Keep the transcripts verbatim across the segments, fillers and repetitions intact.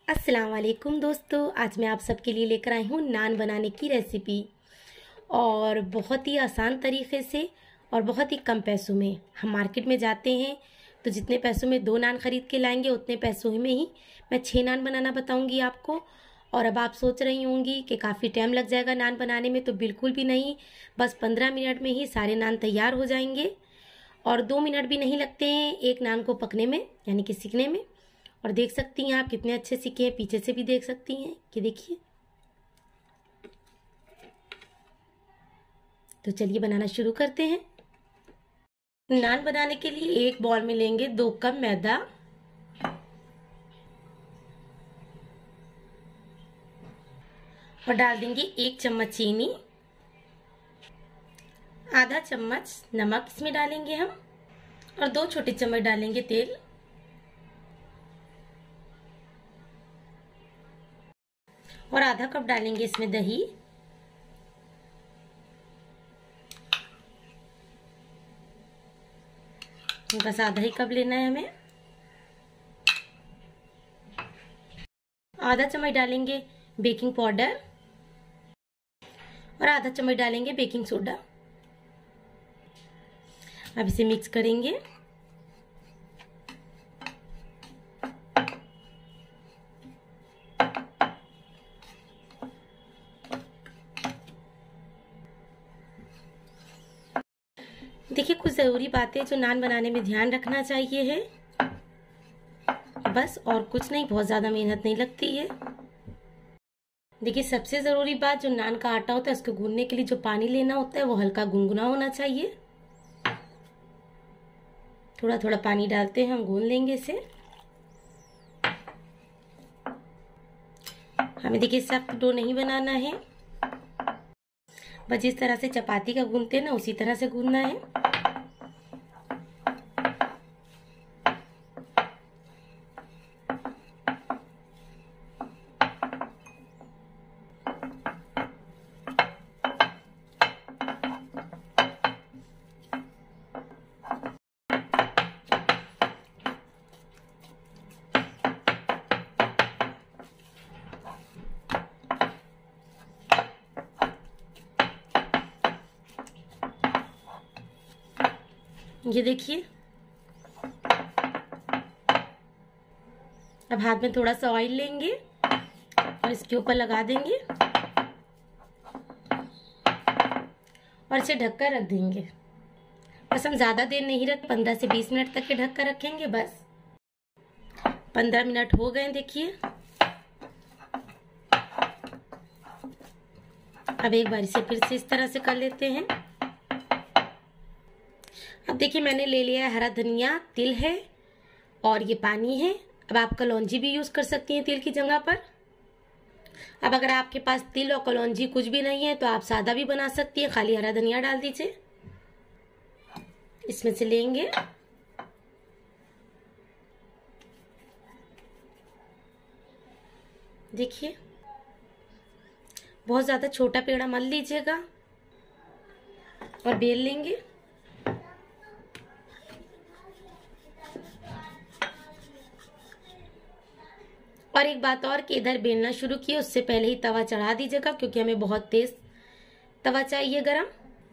अस्सलाम वालेकुम दोस्तों, आज मैं आप सबके लिए लेकर आई हूँ नान बनाने की रेसिपी। और बहुत ही आसान तरीके से और बहुत ही कम पैसों में। हम मार्केट में जाते हैं तो जितने पैसों में दो नान खरीद के लाएंगे उतने पैसों में ही मैं छः नान बनाना बताऊंगी आपको। और अब आप सोच रही होंगी कि काफ़ी टाइम लग जाएगा नान बनाने में, तो बिल्कुल भी नहीं। बस पंद्रह मिनट में ही सारे नान तैयार हो जाएंगे और दो मिनट भी नहीं लगते हैं एक नान को पकने में, यानी कि सीखने में। और देख सकती हैं आप कितने अच्छे सीखे हैं, पीछे से भी देख सकती हैं कि देखिए। तो चलिए बनाना शुरू करते हैं। नान बनाने के लिए एक बॉल में लेंगे दो कप मैदा, और डाल देंगे एक चम्मच चीनी, आधा चम्मच नमक इसमें डालेंगे हम, और दो छोटे चम्मच डालेंगे तेल, और आधा कप डालेंगे इसमें दही, बस आधा ही कप लेना है हमें। आधा चम्मच डालेंगे बेकिंग पाउडर और आधा चम्मच डालेंगे बेकिंग सोडा। अब इसे मिक्स करेंगे। देखिए, कुछ ज़रूरी बातें जो नान बनाने में ध्यान रखना चाहिए है, बस, और कुछ नहीं, बहुत ज़्यादा मेहनत नहीं लगती है। देखिए, सबसे ज़रूरी बात, जो नान का आटा होता है उसको गूंदने के लिए जो पानी लेना होता है वो हल्का गुनगुना होना चाहिए। थोड़ा थोड़ा पानी डालते हैं, हम गूंद लेंगे इसे। हमें देखिए सख्त डो नहीं बनाना है, बस जिस तरह से चपाती का गूंदते हैं ना उसी तरह से गूंदना है। ये देखिए, अब हाथ में थोड़ा सा ऑयल लेंगे और इसके ऊपर लगा देंगे और इसे ढककर रख देंगे। बस हम ज़्यादा देर नहीं रख, पंद्रह से बीस मिनट तक के ढक कर रखेंगे। बस पंद्रह मिनट हो गए, देखिए। अब एक बार इसे फिर से इस तरह से कर लेते हैं। अब देखिए, मैंने ले लिया है हरा धनिया, तिल है और ये पानी है। अब आप कलौंजी भी यूज़ कर सकती हैं तिल की जगह पर। अब अगर आपके पास तिल और कलौंजी कुछ भी नहीं है तो आप सादा भी बना सकती हैं, खाली हरा धनिया डाल दीजिए। इसमें से लेंगे देखिए, बहुत ज़्यादा छोटा पेड़ा मत लीजिएगा, और बेल लेंगे। और एक बात और, कि इधर बेलना शुरू किए उससे पहले ही तवा चढ़ा दीजिएगा, क्योंकि हमें बहुत तेज तवा चाहिए गरम।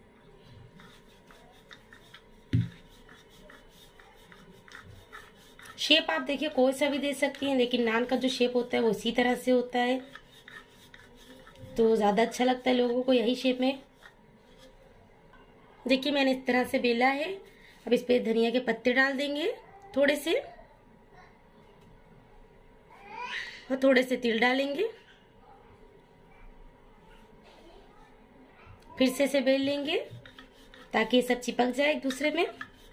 शेप आप देखिए कोई सा भी दे सकती हैं, लेकिन नान का जो शेप होता है वो इसी तरह से होता है, तो ज़्यादा अच्छा लगता है लोगों को यही शेप में। देखिए, मैंने इस तरह से बेला है। अब इस पे धनिया के पत्ते डाल देंगे थोड़े से, और थोड़े से तिल डालेंगे। फिर से इसे बेल लेंगे ताकि ये सब चिपक जाए एक दूसरे में।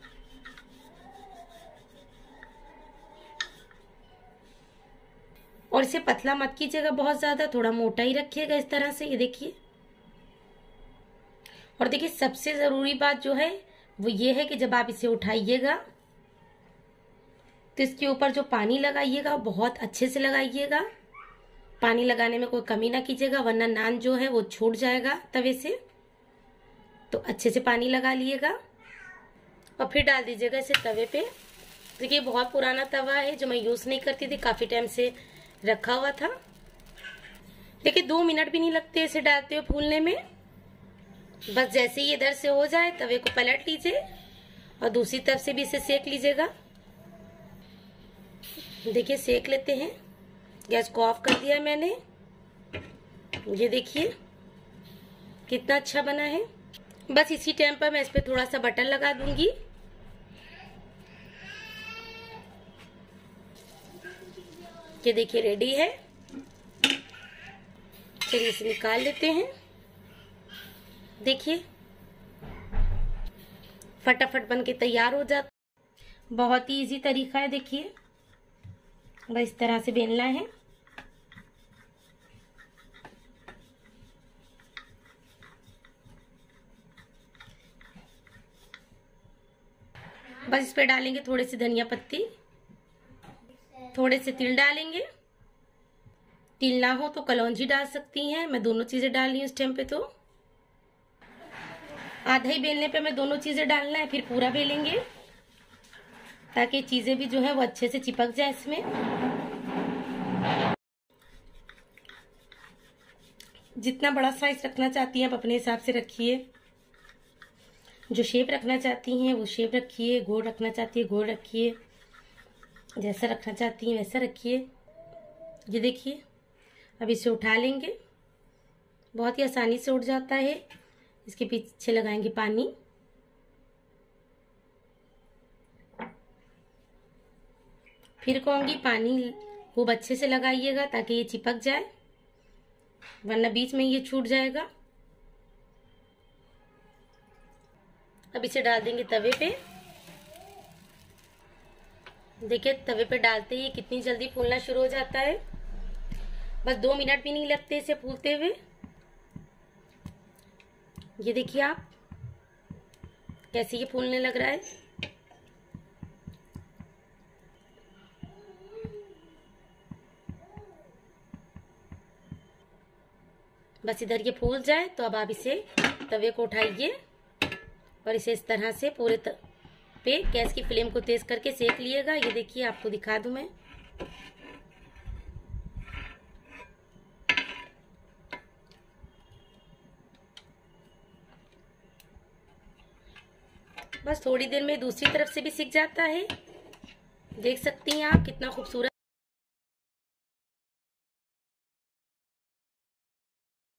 और इसे पतला मत कीजिएगा बहुत ज्यादा, थोड़ा मोटा ही रखिएगा इस तरह से। ये देखिए, और देखिए सबसे जरूरी बात जो है वो ये है कि जब आप इसे उठाइएगा तो इसके ऊपर जो पानी लगाइएगा बहुत अच्छे से लगाइएगा। पानी लगाने में कोई कमी ना कीजिएगा, वरना नान जो है वो छूट जाएगा तवे से। तो अच्छे से पानी लगा लिएगा और फिर डाल दीजिएगा इसे तवे पे। देखिए, बहुत पुराना तवा है जो मैं यूज नहीं करती थी, काफी टाइम से रखा हुआ था। देखिए दो मिनट भी नहीं लगते इसे डालते हुए फूलने में। बस जैसे ही इधर से हो जाए तवे को पलट लीजिए और दूसरी तरफ से भी इसे सेक लीजिएगा। देखिए सेक लेते हैं। गैस को ऑफ कर दिया मैंने। ये देखिए कितना अच्छा बना है। बस इसी टाइम पर मैं इस पे थोड़ा सा बटर लगा दूंगी। ये देखिए रेडी है। चलिए इसे निकाल लेते हैं। देखिए फटाफट बन के तैयार हो जाता। बहुत ही इजी तरीका है। देखिए बस इस तरह से बेलना है। बस इस पे डालेंगे थोड़े से धनिया पत्ती, थोड़े से तिल डालेंगे। तिल ना हो तो कलौंजी डाल सकती हैं। मैं दोनों चीजें डाल रही हूँ इस टाइम पे। तो आधा ही बेलने पे मैं दोनों चीजें डालना है, फिर पूरा बेलेंगे ताकि चीजें भी जो है वो अच्छे से चिपक जाए इसमें। जितना बड़ा साइज रखना चाहती हैं आप अपने हिसाब से रखिए। जो शेप रखना चाहती हैं वो शेप रखिए। गोल रखना चाहती है गोल रखिए। जैसा रखना चाहती हैं वैसा रखिए। ये देखिए अब इसे उठा लेंगे। बहुत ही आसानी से उठ जाता है। इसके पीछे लगाएंगे पानी। फिर कहूंगी पानी खूब अच्छे से लगाइएगा ताकि ये चिपक जाए, वरना बीच में ये छूट जाएगा। अब इसे डाल देंगे तवे पे। देखिए तवे पे डालते ही कितनी जल्दी फूलना शुरू हो जाता है। बस दो मिनट भी नहीं लगते इसे फूलते हुए। ये देखिए आप कैसे ये फूलने लग रहा है। बस इधर ये फूल जाए तो अब आप इसे तवे को उठाइए और इसे इस तरह से पूरे पे गैस की फ्लेम को तेज करके सेक लिएगा। ये देखिए आपको दिखा दूं मैं। बस थोड़ी देर में दूसरी तरफ से भी सिक जाता है। देख सकती हैं आप कितना खूबसूरत